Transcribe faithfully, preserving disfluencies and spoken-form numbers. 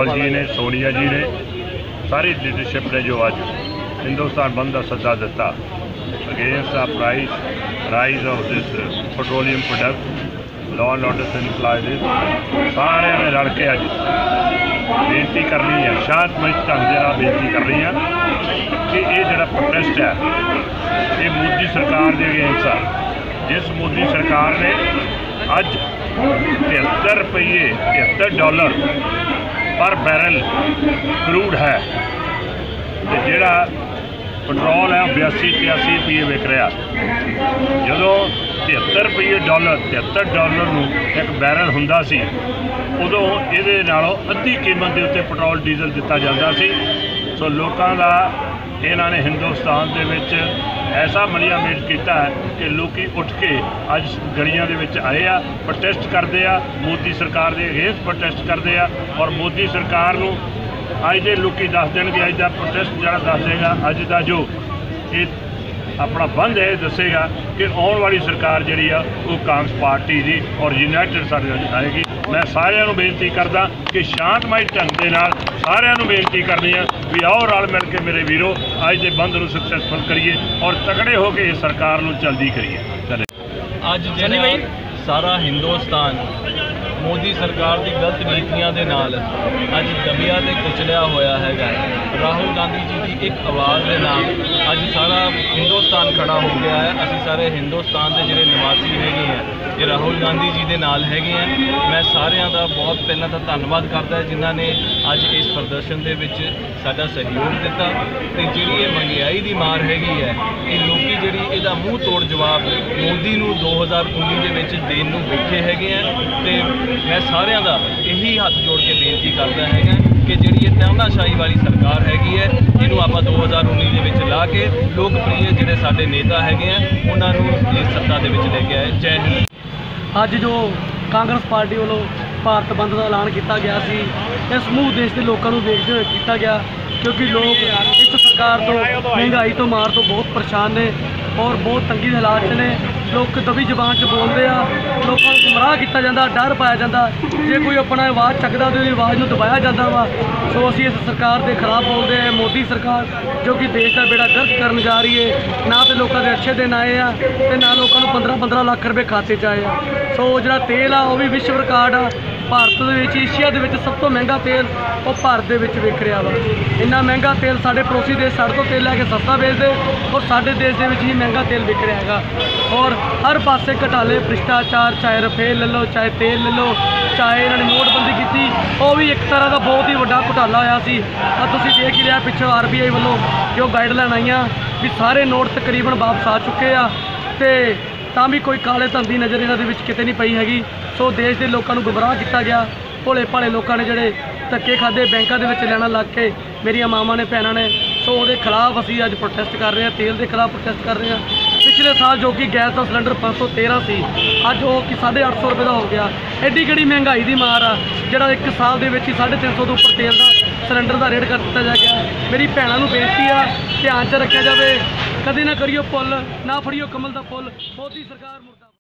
राहुल जी ने, सोनिया जी ने, सारी लीडरशिप ने जो अज हिंदुस्तान बंद का सद्दा दिता against the price rise of this petroleum product, law and order सिंपलाइज, सारे ने रल के अज बेनती करनी है, शांतमय ढंग से बेनती करनी है कि ये जो प्रोटेस्ट है ये मोदी सरकार के अगेंस्ट है। जिस मोदी सरकार ने अज तिहत्तर रुपये तिहत्तर डॉलर पर बैरल क्रूड है, तो जोड़ा पेट्रोल है बयासी तिरासी रुपये विक रहा। जो तिहत्तर रुपये डॉलर तिहत्तर डॉलर नूं एक बैरल हुंदा सी, उदों इहदे नालों अद्धी कीमत के उत्ते पेट्रोल डीजल दिता जाता सी। सो लोगों का इन्हों ने हिंदुस्तान दे विच ऐसा मलिया मेट किया है कि लोग उठ के अज गलियां दे विच आए आ, प्रोटेस्ट करते आ, मोदी सरकार के अगेंस्ट प्रोटेस्ट करते आ। और मोदी सरकार नूं अज दे लोग दस देंगे, अज का प्रोटेस्ट जरा दस देगा, अज का जो ये अपना बंद है दसेगा कि आने वाली सरकार जी वो कांग्रेस पार्टी की और यूनाइटेड साडे आएगी। मैं सारिਆਂ ਨੂੰ बेनती करदा कि शांतमय ढंग के नाल सारिਆਂ ਨੂੰ बेनती करनी है भी आओ रल मिल के मेरे वीरों अज के बंद को सक्सैसफुल करिए और तगड़े होकर इस सरकार को जल्दी करिए। अज जिहड़ा सारा हिंदुस्तान मोदी सरकार की गलत नीतियों के नाल अज दबिया ते कुचलिया होया है। राहुल गांधी जी की एक आवाज़ के नाल अज सारा हिंदुस्तान खड़ा हो गया है। असी सारे हिंदुस्तान के जिहड़े निवासी हैगे हैं ये राहुल गांधी जी के नाल हैगे हैं। मैं सारिਆਂ ਦਾ बहुत पहला तो धन्यवाद करता है जिन्हों ने अज इस प्रदर्शन के विच साडा सहयोग दिता। तो जिहड़ी ये महंगाई की मार हैगी है ये लोग जिहड़ी इहदा मूँह तोड़ जवाब मोदी नूं दो हज़ार उन्नी के विच देण नूं बैठे हैगे हैं। ते मैं सारिਆਂ ਦਾ यही हाथ जोड़ के बेनती करता है कि जी ये तानाशाही वाली सरकार हैगी है इनू आप दो हज़ार उन्नी के विच ला के लोकप्रिय जिहड़े साडे नेता हैगे हैं उन्होंने इस सत्ता दे विच लेके आए। जय हिंद। अज जो कांग्रेस पार्टी वालों भारत बंद का ऐलान किया गया सी, इस समूह देश के लोगों को देखते हुए किया गया क्योंकि लोग इस सरकार तो महंगाई तो मार तो बहुत परेशान ने और बहुत तंगी के हालात ने। लोग दबी जबान च बोलते हैं, लोगों को गुमराह किया जाता, डर पाया जाता, जे कोई अपना आवाज़ चकदा तो आवाज़ को दबाया जाता वा। सो असी इस सरकार के खिलाफ बोलते हैं। मोदी सरकार जो कि देश का बेड़ा गर्क करन जा रही है, ना तो लोगों के अच्छे दिन आए आ ते ना लोगों को पंद्रह पंद्रह लाख रुपये खाते च आए आ। सो जो तेल आ वो भी विश्व रिकॉर्ड आ, भारत के एशिया के सब तो महंगा तेल वो भारत के विक रहा वा। इन्ना महंगा तेल साढ़े पड़ोसी देश साढ़े तो तेल लैके सस्ता बेचते और साढ़े देश के ही महंगा तेल विक रहा है। और हर पासे घटाले भ्रिष्टाचार, चाहे रफेल ले लो, चाहे तेल ले लो, चाहे इन्होंने नोटबंदी की वो भी एक तरह का बहुत ही बड़ा घोटाला होया सी। तुसीं देख ही लिया पिछों आर बी आई वालों जो गाइडलाइन आईयां भी सारे नोट तकरीबन वापस आ चुके आ ते तां भी कोई काले धन की नज़र इन्हां दे विच किते नहीं पई हैगी। सो देश के लोगों को गुमराह किया गया। भोले भाले लोगों ने जोड़े धक्के खाधे बैंकों के लैना लग के मेरिया मावां ने भैनों ने। सो वो खिलाफ असी अज प्रोटेस्ट कर रहे हैं, तेल के खिलाफ प्रोटेस्ट कर रहे हैं। पिछले साल जो कि गैस का सिलेंडर पाँच सौ तेरह सी अज वो कि साढ़े अठ सौ रुपये का हो गया। एड्डी किहड़ी महंगाई की मार आ जिहड़ा एक साल के विच ही साढ़े तीन सौ तो उपर तेल का सिलेंडर का रेट कर दिता जा गया। मेरी भैनों को बेनती आ ध्यान च रखा जाए, कदे ना करियो पुल ना फड़ियो कमल का फुल। मोदी सरकार मुर्दाबाद।